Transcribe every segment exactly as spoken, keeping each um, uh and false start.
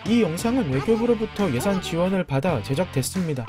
이 영상은 외교부로부터 예산 지원을 받아 제작됐습니다.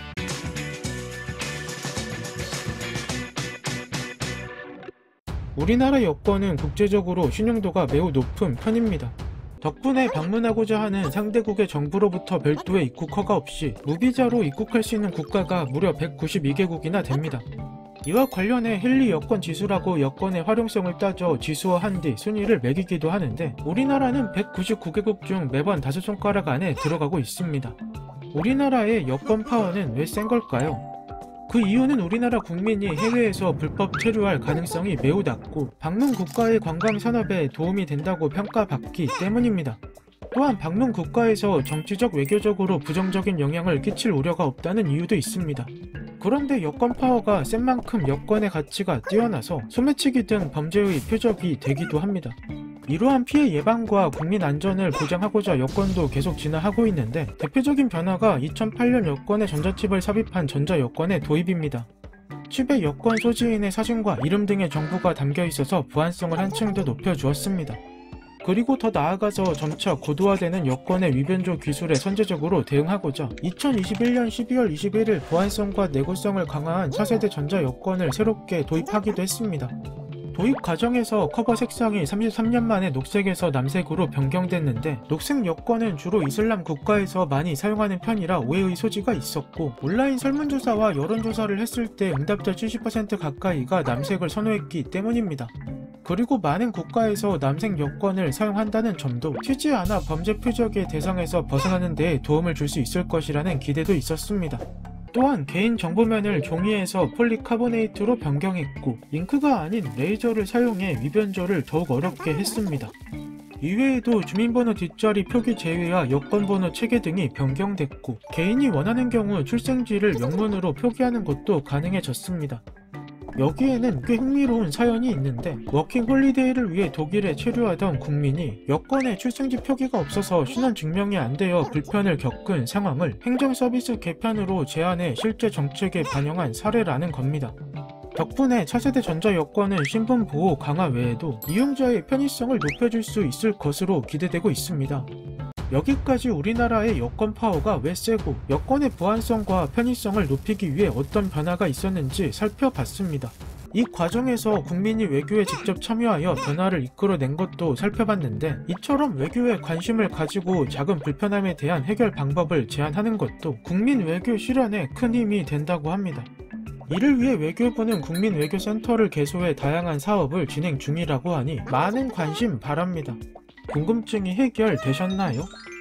우리나라 여권은 국제적으로 신용도가 매우 높은 편입니다. 덕분에 방문하고자 하는 상대국의 정부로부터 별도의 입국 허가 없이 무비자로 입국할 수 있는 국가가 무려 백구십이 개국이나 됩니다. 이와 관련해 헨리 여권 지수라고 여권의 활용성을 따져 지수화한 뒤 순위를 매기기도 하는데, 우리나라는 백구십구 개국 중 매번 다섯 손가락 안에 들어가고 있습니다. 우리나라의 여권 파워는 왜 센 걸까요? 그 이유는 우리나라 국민이 해외에서 불법 체류할 가능성이 매우 낮고 방문 국가의 관광 산업에 도움이 된다고 평가받기 때문입니다. 또한 방문 국가에서 정치적 외교적으로 부정적인 영향을 끼칠 우려가 없다는 이유도 있습니다. 그런데 여권 파워가 센 만큼 여권의 가치가 뛰어나서 소매치기 등 범죄의 표적이 되기도 합니다. 이러한 피해 예방과 국민 안전을 보장하고자 여권도 계속 진화하고 있는데, 대표적인 변화가 이천팔 년 여권에 전자칩을 삽입한 전자여권의 도입입니다. 칩에 여권 소지인의 사진과 이름 등의 정보가 담겨 있어서 보안성을 한층 더 높여주었습니다. 그리고 더 나아가서 점차 고도화되는 여권의 위변조 기술에 선제적으로 대응하고자 이천이십일 년 십이월 이십일일 보안성과 내구성을 강화한 차세대 전자여권을 새롭게 도입하기도 했습니다. 도입 과정에서 커버 색상이 삼십삼 년 만에 녹색에서 남색으로 변경됐는데, 녹색 여권은 주로 이슬람 국가에서 많이 사용하는 편이라 오해의 소지가 있었고, 온라인 설문조사와 여론조사를 했을 때 응답자 칠십 퍼센트 가까이가 남색을 선호했기 때문입니다. 그리고 많은 국가에서 남색 여권을 사용한다는 점도 튀지 않아 범죄 표적의 대상에서 벗어나는 데에 도움을 줄 수 있을 것이라는 기대도 있었습니다. 또한 개인정보면을 종이에서 폴리카보네이트로 변경했고, 잉크가 아닌 레이저를 사용해 위변조를 더욱 어렵게 했습니다. 이외에도 주민번호 뒷자리 표기 제외와 여권번호 체계 등이 변경됐고, 개인이 원하는 경우 출생지를 영문으로 표기하는 것도 가능해졌습니다. 여기에는 꽤 흥미로운 사연이 있는데, 워킹 홀리데이를 위해 독일에 체류하던 국민이 여권에 출생지 표기가 없어서 신원 증명이 안 되어 불편을 겪은 상황을 행정서비스 개편으로 제안해 실제 정책에 반영한 사례라는 겁니다. 덕분에 차세대 전자여권은 신분 보호 강화 외에도 이용자의 편의성을 높여줄 수 있을 것으로 기대되고 있습니다. 여기까지 우리나라의 여권 파워가 왜 세고 여권의 보안성과 편의성을 높이기 위해 어떤 변화가 있었는지 살펴봤습니다. 이 과정에서 국민이 외교에 직접 참여하여 변화를 이끌어낸 것도 살펴봤는데, 이처럼 외교에 관심을 가지고 작은 불편함에 대한 해결 방법을 제안하는 것도 국민 외교 실현에 큰 힘이 된다고 합니다. 이를 위해 외교부는 국민외교센터를 개소해 다양한 사업을 진행 중이라고 하니 많은 관심 바랍니다. 궁금증이 해결되셨나요?